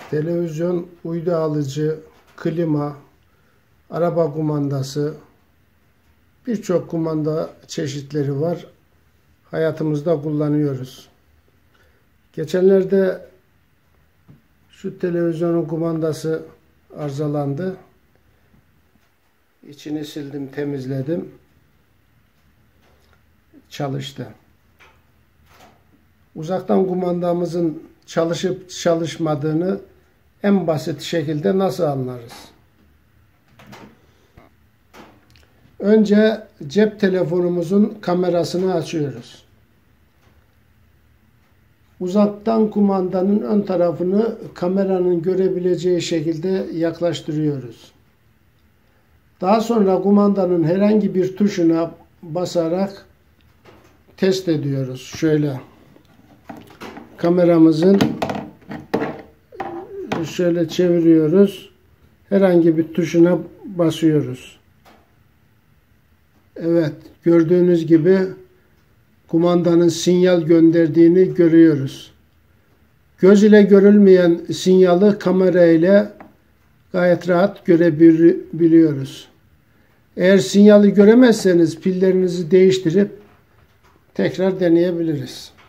televizyon, uydu alıcı, klima, araba kumandası, birçok kumanda çeşitleri var. Hayatımızda kullanıyoruz. Geçenlerde şu televizyonun kumandası arızalandı. İçini sildim, temizledim. Çalıştı. Uzaktan kumandamızın çalışıp çalışmadığını en basit şekilde nasıl anlarız? Önce cep telefonumuzun kamerasını açıyoruz. Uzaktan kumandanın ön tarafını kameranın görebileceği şekilde yaklaştırıyoruz. Daha sonra kumandanın herhangi bir tuşuna basarak test ediyoruz. Şöyle kameramızın şöyle çeviriyoruz. Herhangi bir tuşuna basıyoruz. Evet, gördüğünüz gibi kumandanın sinyal gönderdiğini görüyoruz. Göz ile görülmeyen sinyali kamera ile gayet rahat görebiliyoruz. Eğer sinyali göremezseniz pillerinizi değiştirip tekrar deneyebiliriz.